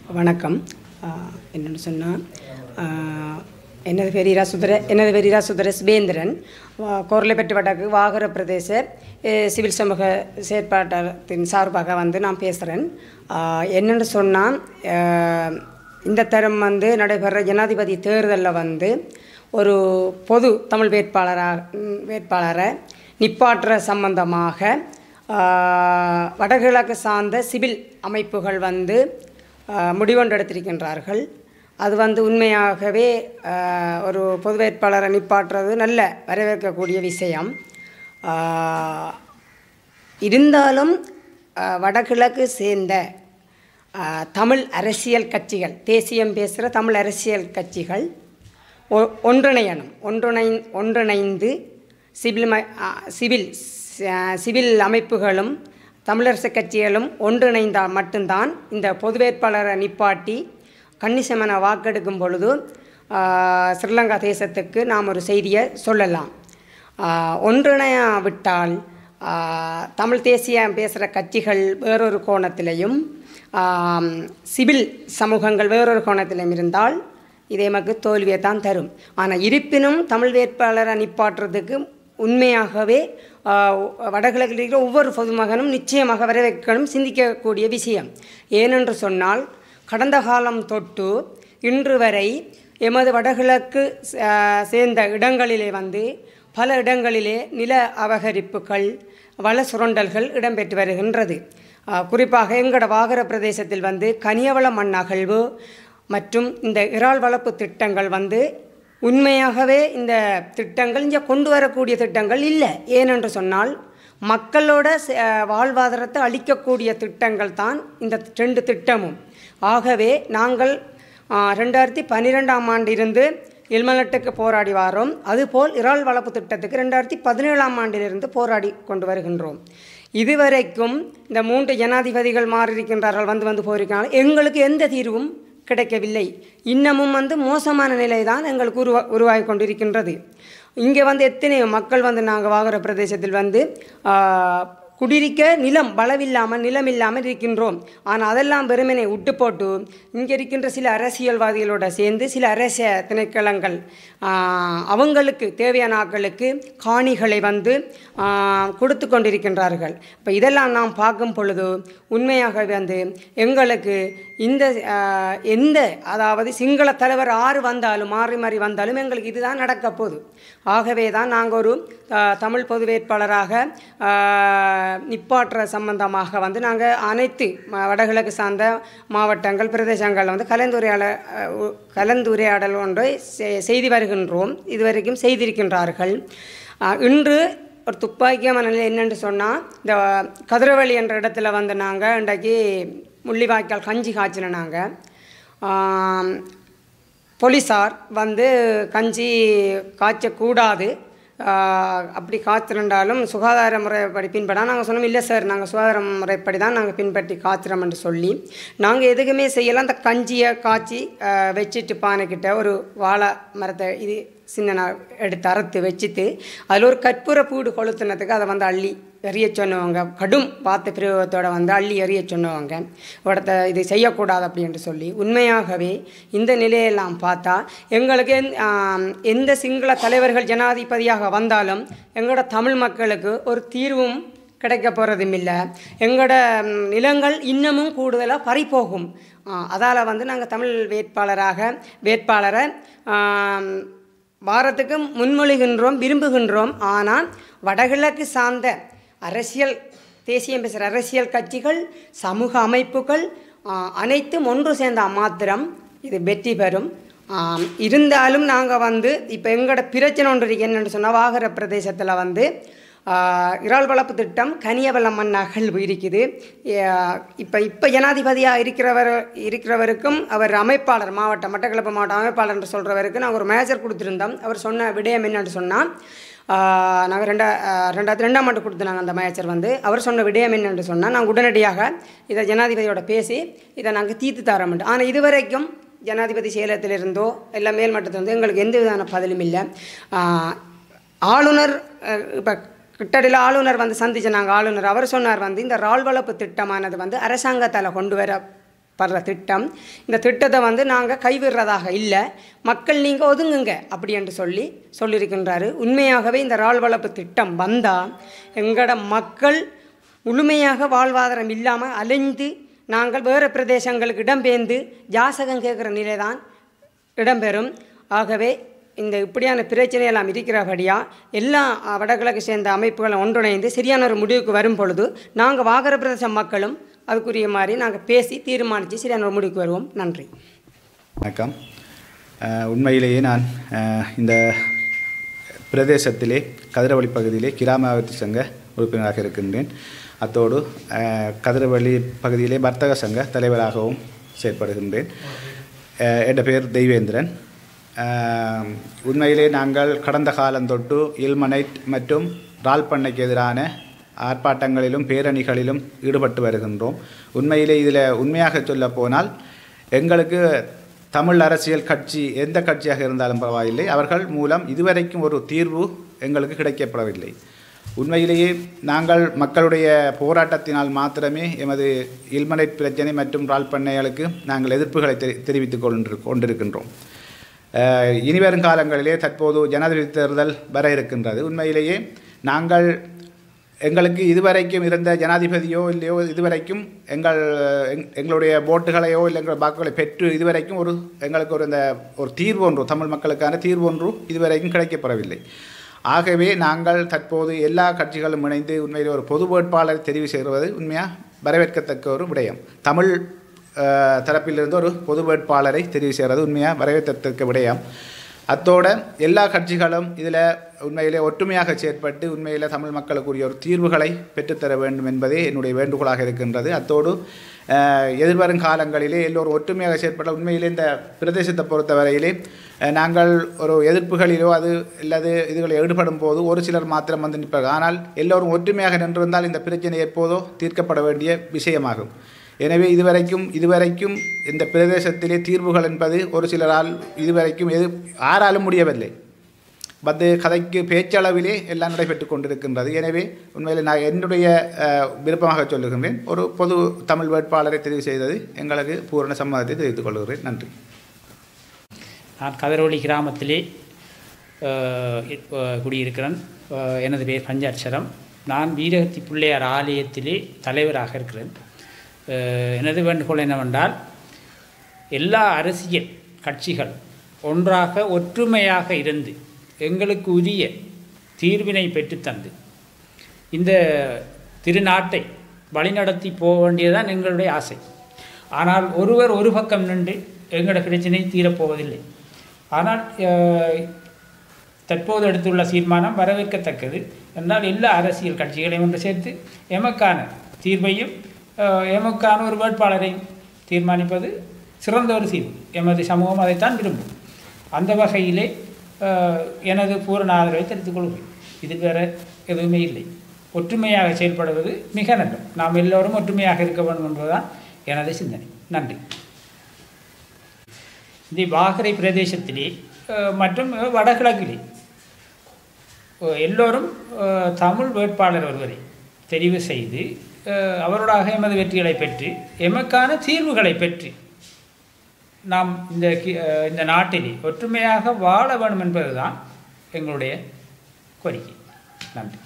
வணக்கம். என்னென்னு சொன்னால், எனது பேர் இரா சுதரேஸ்வேந்திரன். கோர்லைப்பற்று வடக்கு வாகர பிரதேச சிவில் சமூக செயற்பாட்டத்தின் சார்பாக நான் பேசுகிறேன். என்னென்னு சொன்னால், இந்த தரம் நடைபெற ஜனாதிபதி தேர்தலில் ஒரு பொது தமிழ் வேட்பாளரை நிப்பாற்ற சம்பந்தமாக வடகிழக்கு சார்ந்த சிவில் அமைப்புகள் முடிவொன்று எடுத்திருக்கின்றார்கள். அது உண்மையாகவே ஒரு பொது வேட்பாளரை நிப்பாற்றுறது நல்ல வரவேற்கக்கூடிய விஷயம். இருந்தாலும் வடகிழக்கு சேர்ந்த தமிழ் அரசியல் கட்சிகள், தேசியம் பேசுகிற தமிழ் அரசியல் கட்சிகள் ஒன்றிணைந்து சிவில் அமைப்புகளும் தமிழரசு கட்சிகளும் ஒன்றிணைந்தால் மட்டும்தான் இந்த பொது வேட்பாளரை நிப்பாட்டி கணிசமான வாக்கெடுக்கும் பொழுது ஸ்ரீலங்கா தேசத்துக்கு நாம் ஒரு செய்தியை சொல்லலாம். ஒன்றிணையாவிட்டால் தமிழ் தேசியம் பேசுகிற கட்சிகள் வேறொரு கோணத்திலையும் சிவில் சமூகங்கள் வேறொரு கோணத்திலும் இருந்தால் இதே நமக்கு தோல்வியை தான் தரும். ஆனால் இருப்பினும் தமிழ் வேட்பாளரை நிப்பாட்டுறதுக்கு உண்மையாகவே வடகிழக்கில் இருக்கிற ஒவ்வொரு பொதுமகனும் நிச்சயமாக வரவேற்கணும், சிந்திக்கக்கூடிய விஷயம். ஏனென்று சொன்னால், கடந்த காலம் தொட்டு இன்று வரை எமது வடகிழக்கு சேர்ந்த இடங்களிலே பல இடங்களிலே நில அபகரிப்புகள், வள சுரண்டல்கள் இடம்பெற்று வருகின்றது. குறிப்பாக எங்களோட வாகர பிரதேசத்தில் கனியவள மண் அகழ்வு மற்றும் இந்த இறால் வளர்ப்பு திட்டங்கள் உண்மையாகவே இந்த திட்டங்கள் இங்கே கொண்டு வரக்கூடிய திட்டங்கள் இல்லை. ஏனென்று சொன்னால், மக்களோட வாழ்வாதாரத்தை அளிக்கக்கூடிய திட்டங்கள் தான் இந்த 2 திட்டமும். ஆகவே நாங்கள் 2012ஆம் ஆண்டு இருந்து இல்மலட்டுக்கு போராடி வாரோம். அதுபோல் இறால் வளர்ப்பு திட்டத்துக்கு 2017ஆம் ஆண்டிலிருந்து போராடி கொண்டு வருகின்றோம். இதுவரைக்கும் இந்த 3 ஜனாதிபதிகள் மாறியிருக்கின்றார்கள், வந்து போயிருக்கிறார்கள். எங்களுக்கு எந்த தீர்வும் கிடைக்கவில்லை. இன்னமும் மோசமான நிலை தான் எங்களுக்கு உருவாகி கொண்டிருக்கின்றது. இங்கே எத்தனையோ மக்கள் நாங்கள் வாகர பிரதேசத்தில் குடியிருக்க நிலம் வளவில்லாமல் நிலம் இல்லாமல் இருக்கின்றோம். ஆனால் அதெல்லாம் வெறுமனை விட்டு போட்டு இங்கே இருக்கின்ற சில அரசியல்வாதிகளோடு சேர்ந்து சில அரசிய திணைக்களங்கள் அவங்களுக்கு தேவையான ஆட்களுக்கு காணிகளை கொடுத்து கொண்டிருக்கின்றார்கள். இப்போ இதெல்லாம் நாம் பார்க்கும் பொழுது உண்மையாக எங்களுக்கு அதாவது சிங்கள தலைவர் மாறி மாறி வந்தாலும் எங்களுக்கு இதுதான் நடக்க போகுது. ஆகவே தான் நாங்கள் ஒரு தமிழ் பொது வேட்பாளராக நிப்பாற்ற சம்பந்தமாக நாங்கள் அனைத்து வடகிழக்கு சார்ந்த மாவட்டங்கள் பிரதேசங்கள் கலந்துரையாடல் ஒன்றை செய்து வருகின்றோம். இதுவரைக்கும் செய்திருக்கின்றார்கள். இன்று ஒரு துப்பாக்கியமான நிலை என்னென்று சொன்னால், இந்த கதிரவழி என்ற இடத்துல நாங்கள் இன்றைக்கு முள்ளிவாய்க்கால் கஞ்சி காய்ச்சின நாங்கள் போலீஸார் கஞ்சி காய்ச்சக்கூடாது, அப்படி காய்ச்சிருந்தாலும் சுகாதார முறைப்படி பின்பற்றா. நாங்கள் சொன்னோம், இல்லை சார், நாங்கள் சுகாதார முறைப்படி தான் நாங்கள் பின்பற்றி காய்ச்சிறோம் என்று சொல்லி நாங்கள் எதுக்குமே செய்யலாம். அந்த கஞ்சியை காய்ச்சி வச்சுட்டு பானைக்கிட்ட ஒரு வாழை மரத்தை சின்ன எடுத்து அறுத்து வச்சுட்டு அதில் ஒரு கற்பூர பூடு கொளுத்துனதுக்கு அதை அள்ளி எறிய சொன்னவங்க, கடும் வார்த்தை பிரயோகத்தோடு அள்ளி எறிய சொன்னவங்க இது செய்யக்கூடாது அப்படின்ட்டு சொல்லி. உண்மையாகவே இந்த நிலையெல்லாம் பார்த்தா எங்களுக்கு எந்த சிங்கள தலைவர்கள் ஜனாதிபதியாக வந்தாலும் எங்களோட தமிழ் மக்களுக்கு ஒரு தீர்வும் கிடைக்க போகிறதும் இல்லை. எங்களோட நிலங்கள் இன்னமும் கூடுதலாக பறிப்போகும். அதால் நாங்கள் தமிழ் வேட்பாளரை வாரத்துக்கு முன்மொழிகின்றோம், விரும்புகின்றோம். ஆனால் வடகிழக்கு சார்ந்த தேசியம் பேசுகிற அரசியல் கட்சிகள், சமூக அமைப்புகள் அனைத்தும் ஒன்று சேர்ந்தால் மாத்திரம் இது வெற்றி பெறும். இருந்தாலும் நாங்கள் இப்போ எங்களோட பிரச்சனை ஒன்று இருக்கு. என்னென்னு சொன்னால், வாகர பிரதேசத்தில் இறால் வளர்ப்பு திட்டம், கனியவள மண் அகழ்வு இருக்குது. இப்போ ஜனாதிபதியாக இருக்கிறவருக்கும் அவர் அமைப்பாளர், மட்டக்களப்பு மாவட்ட அமைப்பாளர் என்று சொல்கிறவருக்கு நாங்கள் ஒரு மேஜர் கொடுத்துருந்தோம். அவர் சொன்ன விடயம் என்னென்னு சொன்னால், நாங்கள் 2002ஆம் ஆண்டு கொடுத்துனாங்க அந்த மேஜர். அவர் சொன்ன விடயம் என்னென்று சொன்னால், நாங்கள் உடனடியாக இதை ஜனாதிபதியோட பேசி இதை நாங்கள் தீர்த்து தரோம்ட்டு. ஆனால் இதுவரைக்கும் ஜனாதிபதி செயலகத்திலிருந்தோ இல்லை மேல்மட்டத்திலிருந்தோ எங்களுக்கு எந்த விதமான பதிலும் இல்லை. ஆளுநர் இப்போ கிட்டடியில் ஆளுநர் சந்திச்சு நாங்கள் ஆளுநர் அவர் சொன்னார் இந்த இறால் வளர்ப்பு திட்டமானது அரசாங்கத்தால் கொண்டு வர படுற திட்டம். இந்த திட்டத்தை வந்து நாங்கள் கைவிடுறதாக இல்லை, மக்கள் நீங்கள் ஒதுங்குங்க அப்படி என்று சொல்லியிருக்கின்றாரு. உண்மையாகவே இந்த இறால் வளர்ப்பு திட்டம் வந்தால் எங்களோட மக்கள் முழுமையாக வாழ்வாதாரம் இல்லாமல் அலைந்து நாங்கள் வேறு பிரதேசங்களுக்கு இடம்பெயர்ந்து ஜாசகம் கேட்குற நிலை தான் இடம்பெறும். ஆகவே இந்த இப்படியான பிரச்சனையெல்லாம் இருக்கிறபடியாக எல்லா வடகிழக்கு சேர்ந்த அமைப்புகளும் ஒன்றிணைந்து சரியான ஒரு முடிவுக்கு வரும் பொழுது நாங்கள் வாகர பிரதேச மக்களும் அதுக்குரிய மாதிரி நாங்கள் பேசி தீர்மானித்து சரியான ஒரு முடிவுக்கு வருவோம். நன்றி. வணக்கம். உண்மையிலேயே நான் இந்த பிரதேசத்திலே கதிரவழி பகுதியிலே கிராம அபிவிருத்தி சங்க உறுப்பினராக இருக்கின்றேன். அத்தோடு கதிரவழி பகுதியிலே வர்த்தக சங்க தலைவராகவும் செயற்படுகின்றேன். என் பெயர் தெய்வேந்திரன். உண்மையிலே நாங்கள் கடந்த காலந்தொட்டு இல்மனைட் மற்றும் இறால் பண்ணைக்கு எதிரான ஆர்ப்பாட்டங்களிலும் பேரணிகளிலும் ஈடுபட்டு வருகின்றோம். உண்மையிலே இதில் உண்மையாக சொல்ல போனால் எங்களுக்கு தமிழ் அரசியல் கட்சி எந்த கட்சியாக இருந்தாலும் பரவாயில்லை, அவர்கள் மூலம் இதுவரைக்கும் ஒரு தீர்வு எங்களுக்கு கிடைக்கப்படவில்லை. உண்மையிலேயே நாங்கள் மக்களுடைய போராட்டத்தினால் மாத்திரமே எமது இல்மனைட் பிரச்சனை மற்றும் இறால் பண்ணைகளுக்கு நாங்கள் எதிர்ப்புகளை தெரிவித்துக் கொண்டிருக்கின்றோம். இனிவரும் காலங்களிலே தற்போது ஜனாதிபதி தேர்தல் வர இருக்கின்றது. உண்மையிலேயே நாங்கள் எங்களுக்கு இதுவரைக்கும் இருந்த ஜனாதிபதியோ இல்லையோ இதுவரைக்கும் எங்களுடைய ஓட்டுகளையோ இல்லை எங்கள் வாக்குகளை பெற்று இதுவரைக்கும் எங்களுக்கு ஒரு தீர்வு ஒன்று, தமிழ் மக்களுக்கான தீர்வு ஒன்று இதுவரைக்கும் கிடைக்கப்படவில்லை. ஆகவே நாங்கள் தற்போது எல்லா கட்சிகளும் இணைந்து உண்மையில் ஒரு பொது வேட்பாளரை தெரிவு செய்வது உண்மையாக வரவேற்கத்தக்க ஒரு விடயம். தமிழ் தரப்பிலிருந்து ஒரு பொது வேட்பாளரை தெரிவு செய்கிறது உண்மையாக வரவேற்கத்தக்க விடயம். அத்தோடு எல்லா கட்சிகளும் இதில் உண்மையிலே ஒற்றுமையாக செயற்பட்டு உண்மையில் தமிழ் மக்களுக்குரிய ஒரு தீர்வுகளை பெற்றுத்தர வேண்டும் என்பதே என்னுடைய வேண்டுகோளாக இருக்கின்றது. அத்தோடு எதிர்வரும் காலங்களிலே எல்லோரும் ஒற்றுமையாக செயற்பட உண்மையிலே இந்த பிரதேசத்தை பொறுத்தவரையிலே நாங்கள் ஒரு எதிர்ப்புகளிலோ அல்லது இதுகளை ஈடுபடும் போது ஒரு சிலர் மாத்திரம் வந்து நிற்பார்கள். ஆனால் எல்லோரும் ஒற்றுமையாக நின்றிருந்தால் இந்த பிரச்சனை எப்போதோ தீர்க்கப்பட வேண்டிய விஷயமாகும். எனவே இதுவரைக்கும் இந்த பிரதேசத்திலே தீர்வுகள் என்பது ஒரு சிலரால் இதுவரைக்கும் யாராலும் முடியவில்லை. கதைக்கு பேச்சளவிலே எல்லாம் நடைபெற்று கொண்டிருக்கின்றது. எனவே உண்மையில் நான் என்னுடைய விருப்பமாக சொல்லுகின்றேன், ஒரு பொது தமிழ் வேட்பாளரை தெரிவு செய்தது எங்களுக்கு பூரண சம்மதத்தை தெரிவித்துக் கொள்கிறேன். நன்றி. நான் கதிரவழி கிராமத்திலே குடியிருக்கிறேன். எனது பேர் பஞ்சாட்சரம். நான் வீரகத்தி பிள்ளையார் ஆலயத்திலே தலைவராக இருக்கிறேன். எனது வேண்டுகோள் என்னவென்றால் எல்லா அரசியல் கட்சிகள் ஒன்றாக ஒற்றுமையாக இருந்து எங்களுக்கு உரிய தீர்வினை பெற்றுத்தந்து இந்த திருநாட்டை வழிநடத்தி போக வேண்டியதுதான் எங்களுடைய ஆசை. ஆனால் ஒருவர் ஒரு பக்கம் நின்று எங்களோட பிரச்சனை தீரப்போவதில்லை. ஆனால் தற்போது எடுத்துள்ள தீர்மானம் வரவேற்கத்தக்கது. என்றால் எல்லா அரசியல் கட்சிகளையும் ஒன்று சேர்த்து எமக்கான தீர்வையும் எமக்கான ஒரு வேட்பாளரையும் தீர்மானிப்பது சிறந்த ஒரு தீர்வு. எமது சமூகம் அதைத்தான் விரும்பும். அந்த வகையிலே எனது பூரண ஆதரவை தெரிவித்துக் கொள்கிறேன். இது வேறு எதுவுமே இல்லை. ஒற்றுமையாக செயல்படுவது மிக நல்லது. நாம் எல்லோரும் ஒற்றுமையாக இருக்க வேண்டும் என்பதுதான் எனது சிந்தனை. நன்றி. இந்த வாகரை பிரதேசத்திலே மற்றும் வடகிழக்கிலே எல்லோரும் தமிழ் வேட்பாளர் ஒருவரை தெரிவு செய்து அவரோடாக எமது வெற்றிகளை பெற்று எமக்கான தீர்வுகளை பெற்று நாம் இந்த நாட்டிலே ஒற்றுமையாக வாழ வேண்டும் என்பதுதான் எங்களுடைய கோரிக்கை. நன்றி.